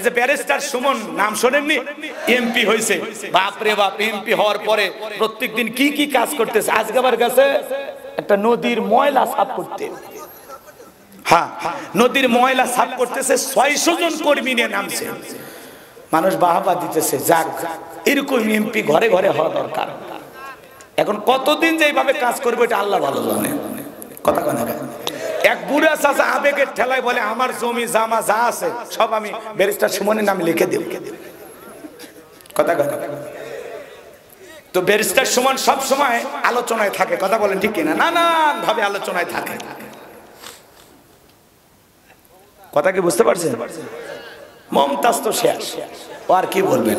যে ব্যারিস্টার সুমন নাম শোনেননি? এমপি হয়েছে, বাপ রে বাপ। এমপি হওয়ার পরে প্রত্যেকদিন কি কি কাজ করতেছে। আজকে আবার গেছে একটা নদীর ময়লা সাফ করতে। হ্যাঁ, নদীর ময়লা সাফ করতেছে, 600 জন কর্মী নিয়ে নামছে। মানুষ বাহাবা দিতেছে। যাক, এরকম এমপি ঘরে ঘরে হওয়া দরকার। এখন কতদিন যে এইভাবে কাজ করবে এটা আল্লাহ ভালো জানে। কথা কথা এক বুড়া চাচা আবেগের ঠেলায় বলে আমার জমি জামা যা আছে সব আমি ব্যারিস্টার সুমনের নামে লিখে দেব। কথা কথা। তো ব্যারিস্টার সুমন সব সময় আলোচনায় থাকে। কথা বলেন ঠিক কিনা? নানান ভাবে আলোচনায় থাকে। কথা কি বুঝতে পারছেন? মমতাজ তো শেষ, ও আর কি বলবেন।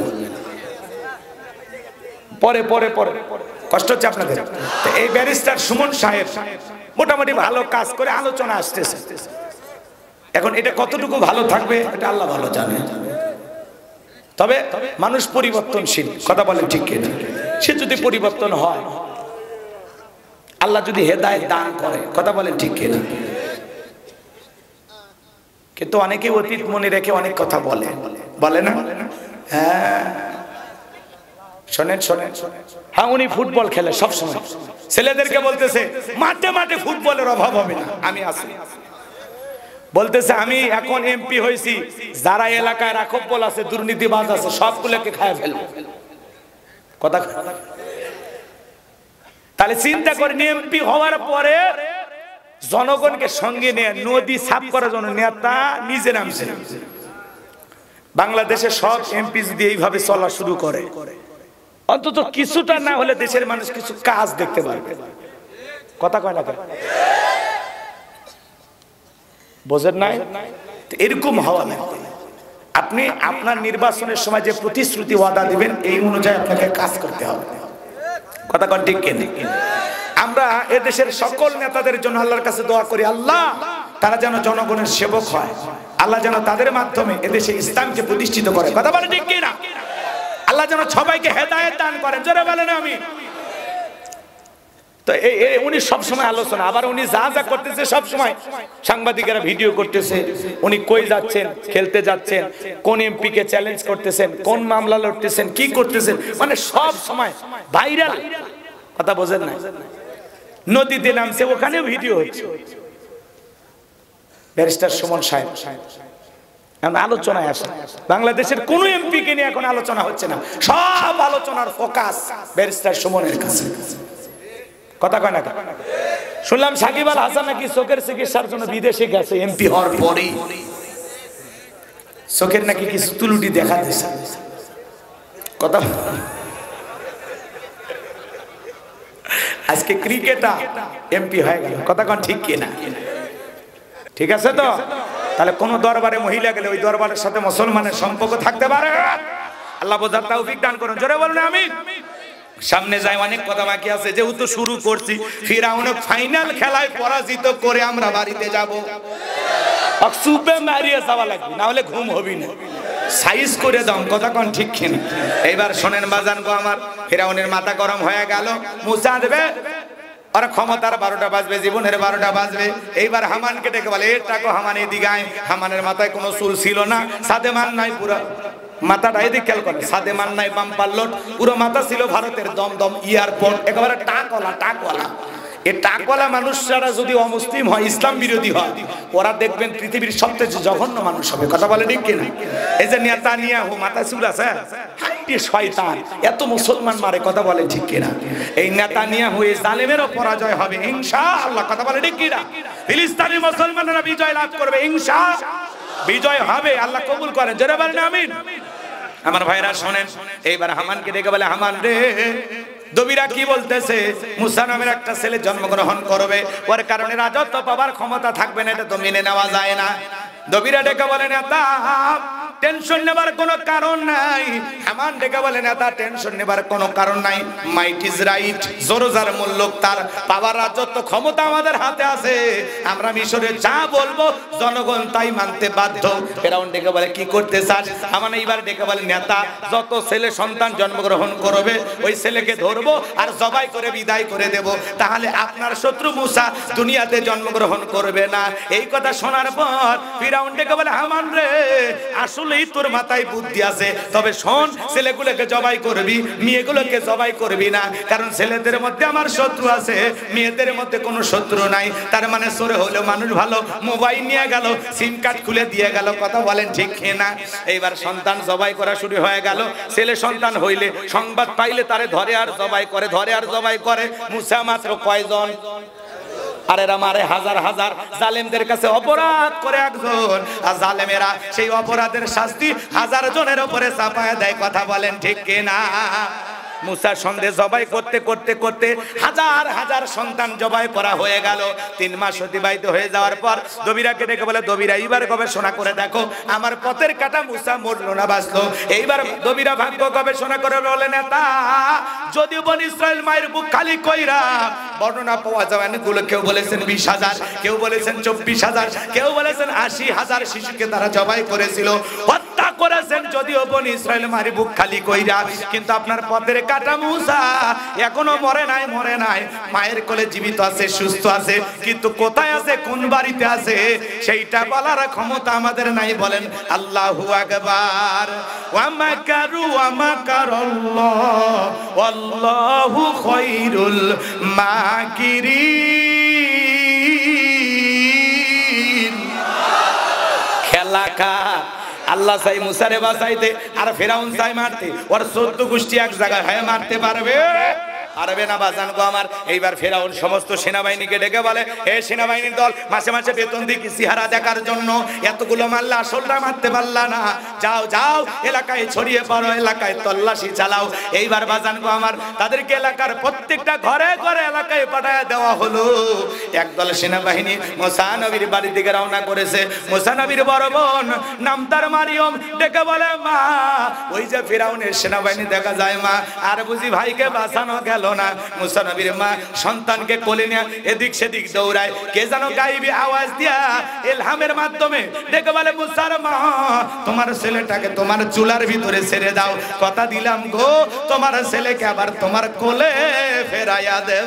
পরে পরে পরে কষ্ট হচ্ছে আপনাদের। এই ব্যারিস্টার সুমন সাহেব মোটামুটি ভালো কাজ করে আলোচনা আসতেছে। এখন এটা কতটুকু ভালো থাকবে এটা আল্লাহ ভালো জানে। তবে মানুষ পরিবর্তনশীল। কথা বলেন ঠিক কিনা? সে যদি পরিবর্তন হয়, আল্লাহ যদি হেদায়েত দান করে, কথা বলেন ঠিক কিনা? কিন্তু অনেকে অতীত মনে রেখে অনেক কথা বলে, বলে না? হ্যাঁ, শোনেন শোনেন। হ্যাঁ, উনি ফুটবল খেলে সব সময়। ছেলেদেরকে বলতেছে মাঠে মাঠে ফুটবলের অভাব হবে না, আমি আছি। বলতেছে আমি এখন এমপি হয়েছি, যারা এলাকায় রাখব্বল আছে, দুর্নীতিবাজ আছে, সবগুলোকে খায় ফেলবো। কথা। তাহলে চিন্তা করেন, এমপি হওয়ার পরে জনগণকে সঙ্গে নিয়ে নদী সাফ করার জন্য নেতা নিজে নামছে। বাংলাদেশে সব এমপি যদি এইভাবে চলা শুরু করে, অন্তত কিছুটা না হলে দেশের মানুষ কিছু কাজ দেখতে পারবে। কথা কয় না? বোঝেন নাই? এরকম হওয়া লাগবে। আপনি আপনার নির্বাচনের সময় যে প্রতিশ্রুতি ওয়াদা দিবেন, এই অনুযায়ী আপনাকে কাজ করতে হবে। কথা কন ঠিক কিনা? আমরা এদেশের সকল নেতাদের জন্য আল্লাহর কাছে দোয়া করি, আল্লাহ তারা যেন জনগণের সেবক হয়, আল্লাহ যেন তাদের মাধ্যমে এদেশে ইসলামকে প্রতিষ্ঠিত করে। কথা বলেন ঠিক কিনা? আল্লাহ যেন সবাইকে হেদায়েত দান করেন। জোরে বলেন আমিন। তো উনি সবসময় আলোচনা, আবার উনি যা যা করতেছে সবসময় সাংবাদিকেরা ভিডিও করতেছে। উনি কই যাচ্ছেন, খেলতে যাচ্ছেন, কোন এমপি কে চ্যালেঞ্জ করতেছেন, কোন মামলা লড়তেছেন, কি করতেছেন, মানে সব সময় ভাইরাল। কথা বোঝেন না? নদীতে নামছে, ওখানেও ভিডিও হচ্ছে। ব্যারিস্টার সুমন সাহেব এখন আলোচনায় আসে। বাংলাদেশের কোন এমপি কে নিয়ে এখন আলোচনা হচ্ছে না, সব আলোচনার ফোকাস ব্যারিস্টার সুমনের কাছে। কথা কয় না? শুনলাম সাকিব আল হাসান নাকি চোখের চিকিৎসার জন্য বিদেশে গেছে এমপি হওয়ার পরেই। চোখের নাকি কিছু তুলুটি দেখা দিয়েছে। কথা। আজকে ক্রিকেটার এমপি হয়ে গেল। কথা কন ঠিক কিনা? ঠিক আছে তো? তাহলে কোন দরবারে মহিলা গেলে ওই দরবারের সাথে মুসলমানের সম্পর্ক থাকতে পারে। আল্লাহ বোঝার তৌফিক দান করুন। জোরে বলুন আমিন। সামনে যায় অনেক কথা বাকি আছে, যেহেতু শুরু করছি। ফিরাউন ফাইনাল খেলায় পরাজিত করে আমরা বাড়িতে যাব। সুপে মারিয়ে যাওয়া লাগবে, না হলে ঘুম হবি না। সাইজ করে দাও। কথা কোন ঠিক কিনা? এইবার শোনেন বাজান গো আমার, ফিরাউনের মাথা গরম হয়ে গেল। মুসা দেবে আর ক্ষমতার 12টা বাজবে, জীবনের 12টা বাজবে। এইবার হামানকে ডেকে বলে, এটাকো হামান এদিকে আয়। হামানের মাথায় কোনো চুল ছিল না, সাদে মান নাই, পুরো মাথাটা এদিকে খেয়াল করেন, সাদে মান নাই, বাম্পার লোড, পুরো মাথা ছিল ভারতের দমদম এয়ারপোর্ট, একেবারে টাকওয়ালা। টাকওয়ালা এই টাকওয়ালা মানুষরা যদি অমুসলিম হয়, ইসলাম বিরোধী হয়, ওরা দেখবেন পৃথিবীর সবচেয়ে জঘন্য মানুষ হবে। কথা বলে ঠিক কিনা? এই যে নেতানিয়াহু মাথা চুল আছে, হাইরে শয়তান, এত মুসলমান মারে। কথা বলে ঠিক কিনা? এই নেতানিয়াহু এই জালেমেরও পরাজয় হবে ইনশাআল্লাহ। কথা বলে ঠিক কিনা? ফিলিস্তিনি মুসলমানরা বিজয় লাভ করবে ইনশাআল্লাহ। বিজয় হবে, আল্লাহ কবুল করেন। জোরে বলেন আমিন। আমার ভাইরা শোনেন, এইবার হামানকে ডেকে বলে, হামান রে, দবিরা কি বলতেছে? মুসা নামের একটা ছেলে জন্মগ্রহণ করবে, ওর কারণে রাজত্ব পাবার ক্ষমতা থাকবে না, এটা তো মেনে নেওয়া যায় না। দবিরা ডেকে বলে, নেতা টেনশন নেবার কোনো কারণ নাই। হামান ডেকে বলে, নেতা টেনশন নেবার কোনো কারণ নাই। মাইট ইজ রাইট, জোরজার মূল্য তার পাওয়ার রাজত্ব ক্ষমতা আমাদের হাতে আছে। আমরা মিশরে যা বলবো জনগণ তাই মানতে বাধ্য। ফেরাউন ডেকে বলে, কি করতে চাস? হামান এইবার ডেকে বলে, নেতা যত ছেলে সন্তান জন্মগ্রহণ করবে ওই ছেলেকে ধরবো আর জবাই করে বিদায় করে দেব, তাহলে আপনার শত্রু মুসা দুনিয়াতে জন্মগ্রহণ করবে না। এই কথা শোনার পর ফিরাউন ডেকে বলে, হামান রে, আসলে আসলেই তোর মাথায় বুদ্ধি আছে, তবে শোন, ছেলেগুলোকে জবাই করবি, মেয়েগুলোকে জবাই করবি না, কারণ ছেলেদের মধ্যে আমার শত্রু আছে, মেয়েদের মধ্যে কোনো শত্রু নাই। তার মানে সরে হলো মানুষ ভালো, মোবাইল নিয়ে গেল, সিম কার্ড খুলে দিয়ে গেল, কথা বলেন ঠিক না? এইবার সন্তান জবাই করা শুরু হয়ে গেল। ছেলে সন্তান হইলে সংবাদ পাইলে তারে ধরে আর জবাই করে, ধরে আর জবাই করে। মুসা মাত্র কয়জন? আর এরা মারে হাজার হাজার। জালেমদের কাছে অপরাধ করে একজন, আর জালেমেরা সেই অপরাধের শাস্তি হাজার জনের উপরে চাপায় দেয়, কথা বলেন ঠিক না? মুসার সন্দেহ জবাই করতে করতে করতে হাজার হাজার সন্তান জবাই করা হয়ে গেল। 3 মাস অতিবাহিত হয়ে যাওয়ার পর দবিরাকে ডেকে বলে, দবিরা এইবার গবেষণা করে দেখো আমার পথের কাটা মুসা মরলো না বাঁচলো। এইবার দবিরা ভাগ্য গবেষণা করে বলে, নেতা যদিও বনি ইসরাইল মায়ের বুক খালি কইরা বর্ণনা পাওয়া যায় অনেকগুলো, কেউ বলেছেন 20,000, কেউ বলেছেন 24,000, কেউ বলেছেন 80,000 শিশুকে তারা জবাই করেছিল, হত্যা করেছেন যদিও বনি ইসরাইল মায়ের বুক খালি কইরা। কিন্তু আপনার পথের কাটা মুসা এখনো মরে নাই, মরে নাই, মায়ের কোলে জীবিত আছে, সুস্থ আছে, কিন্তু কোথায় আছে, কোন বাড়িতে আছে সেইটা বলার ক্ষমতা আমাদের নাই। বলেন আল্লাহু আকবার। ওয়া মাকারু ওয়া মাকারাল্লাহ ওয়াল্লাহু খায়রুল মাকিরিন। খেলাকা আল্লাহ চাই মুসারে বাঁচাইতে, আর ফেরাউন চাই মারতে। ওর 14 গোষ্ঠী এক জায়গায় হয়ে মারতে পারবে? পারবে না বাজান গো আমার। এইবার ফেরাউন সমস্ত সেনাবাহিনীকে ডেকে বলে, এ সেনাবাহিনীর দল, মাসে মাসে বেতন দিই চেহারা দেখার জন্য, এতগুলো মারলা আসলটা মারতে পারলা না, যাও যাও এলাকায় ছড়িয়ে পড়ো, এলাকায় তল্লাশি চালাও। এইবার বাজান গো আমার তাদেরকে এলাকার প্রত্যেকটা ঘরে ঘরে এলাকায় পাঠায় দেওয়া হলো। একদল সেনাবাহিনী মুসা নবীর বাড়ির দিকে রওনা করেছে। মুসা নবীর বড় বোন নাম তার মারিয়ম ডেকে বলে, মা ওই যে ফেরাউনের সেনাবাহিনী দেখা যায় মা, আর বুঝি ভাইকে বাঁচানো গেল না। মুসা নবীর মা সন্তানকে কোলে নিয়ে এদিক সেদিক দৌড়ায়, কে যেন গাইবি আওয়াজ দিয়া ইলহামের মাধ্যমে ডেকে বলে, মুসার মা তোমার ছেলেটাকে তোমার চুলার ভিতরে ছেড়ে দাও, কথা দিলাম গো তোমার ছেলেকে আবার তোমার কোলে ফেরাইয়া দেব।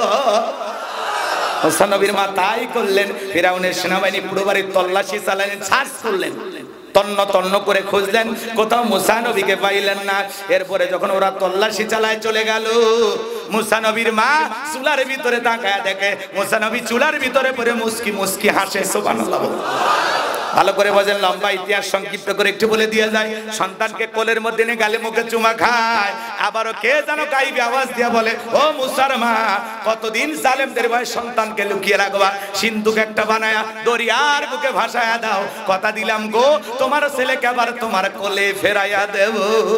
মুসা নবীর মা তাই করলেন। ফেরাউনের সেনাবাহিনী পুরো বাড়ির তল্লাশি চালালেন, সার্চ করলেন, তন্ন তন্ন করে খুঁজলেন, কোথাও মুসা নবীকে পাইলেন না। এরপরে যখন ওরা তল্লাশি চালায় চলে গেল, মুসা নবীর মা চুলার ভিতরে তাকায় দেখে মুসা নবী চুলার ভিতরে পড়ে মুস্কি মুস্কি হাসে। সুবহানাল্লাহ। ভালো করে বোঝেন, লম্বা ইতিহাস সংক্ষিপ্ত করে একটু বলে দিয়ে যায়। সন্তানকে কোলের মধ্যে নিয়ে গালে মুখে চুমা খায়, আবারও কে যেন গাইবি আওয়াজ দিয়া বলে, ও মুসার মা কতদিন জালেমদের ভয়ে সন্তানকে লুকিয়ে রাখবা, সিন্ধুক একটা বানায়া দরিয়ার বুকে ভাসায়া দাও, কথা দিলাম গো তোমার ছেলেকে আবার তোমার কোলে ফেরাইয়া দেব।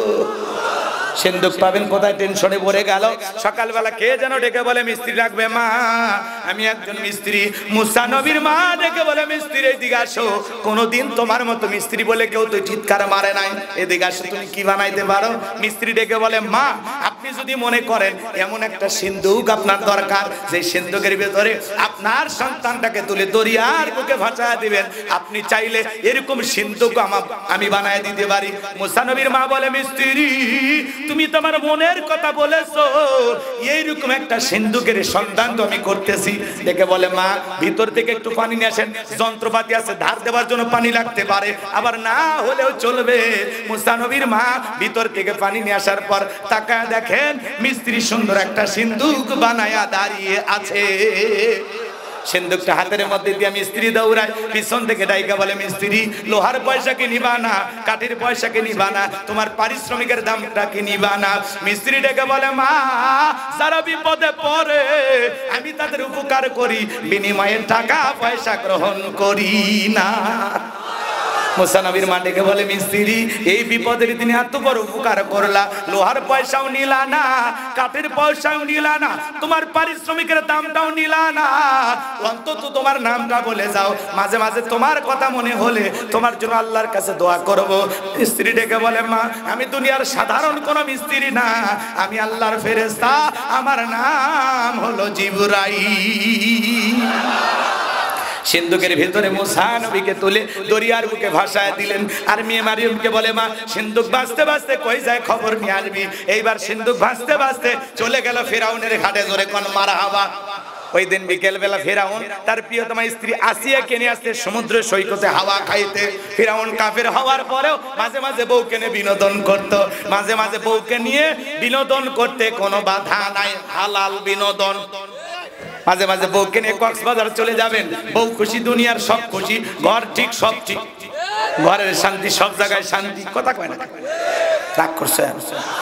সিন্ধুক পাবেন কোথায়, টেনশনে ভরে গেল। সকালবেলা কে যেন ডেকে বলে, মিস্ত্রি রাখবে মা, আমি একজন মিস্ত্রি। মুসা নবীর মা ডেকে বলে, মিস্ত্রি এদিকে আসো, কোনদিন তোমার মতো মিস্ত্রি বলে কেউ তো চিৎকার মারে নাই, এদিকে আসো, তুমি কি বানাইতে পারো? মিস্ত্রি ডেকে বলে, মা আপনি যদি মনে করেন এমন একটা সিন্ধুক আপনার দরকার, যে সিন্ধুকের ভেতরে আপনার সন্তানটাকে তুলে দরিয়ার বুকে ভাসায় দিবেন, আপনি চাইলে এরকম সিন্ধুক আমি বানায় দিতে পারি। মুসা নবীর মা বলে, মিস্ত্রি তুমি তোমার মনের কথা বলেছো, এইরকম একটা সিন্ধুকের সন্ধান তো আমি করতেছি। দেখে বলে, মা ভিতর থেকে একটু পানি নিয়ে আসেন, যন্ত্রপাতি আছে, ধার দেওয়ার জন্য পানি লাগতে পারে, আবার না হলেও চলবে। মুসা নবীর মা ভিতর থেকে পানি নিয়ে আসার পর তাকায় দেখেন মিস্ত্রি সুন্দর একটা সিন্ধুক বানায়া দাঁড়িয়ে আছে। সিন্ধুকটা হাতের মধ্যে দিয়ে মিস্ত্রি দৌড়ায়, পিছন থেকে ডাইকা বলে, মিস্ত্রি লোহার পয়সাকে নিবা না, কাঠের পয়সাকে নিবা না, তোমার পারিশ্রমিকের দামটাকে নিবা না। মিস্ত্রি ডেকে বলে, মা যারা বিপদে পড়ে আমি তাদের উপকার করি, বিনিময়ে টাকা পয়সা গ্রহণ করি না। মুসা নবীর মা ডেকে বলে, মিস্ত্রি এই বিপদের দিনে এত বড় উপকার করলা, লোহার পয়সাও নিলা না, কাঠের পয়সাও নিলা না, তোমার পারিশ্রমিকের দামটাও নিলা না, অন্তত তোমার নামটা বলে যাও, মাঝে মাঝে তোমার কথা মনে হলে তোমার জন্য আল্লাহর কাছে দোয়া করব। মিস্ত্রি ডেকে বলে, মা আমি দুনিয়ার সাধারণ কোনো মিস্ত্রি না, আমি আল্লাহর ফেরেশতা, আমার নাম হলো জিবরাইল। সিন্ধুকের ভিতরে মুসা নবীকে তুলে দরিয়ার বুকে ভাসায় দিলেন। আর মেয়ে মারিয়মকে বলে, মা সিন্ধুক ভাসতে ভাসতে কই যায় খবর নিয়ে আসবি। এইবার সিন্ধুক ভাসতে ভাসতে চলে গেল ফেরাউনের ঘাটে। জোরে কোন মারহাবা। ওই দিন বিকেল বেলা ফিরাউন তার প্রিয়তমা স্ত্রী আসিয়াকে নিয়ে আসতে সমুদ্র সৈকতে হাওয়া খাইতে। ফিরাউন কাফের হওয়ার পরেও মাঝে মাঝে বউকে নিয়ে বিনোদন করত, মাঝে মাঝে বউকে নিয়ে বিনোদন করতে কোনো বাধা নাই, হালাল বিনোদন। মাঝে মাঝে বউকে নিয়ে কক্সবাজার চলে যাবেন, বউ খুশি, দুনিয়ার সব খুশি, ঘর ঠিক সব ঠিক, ঘরের শান্তি, সব জায়গায় শান্তি। কথা কয় না, রাগ করছে।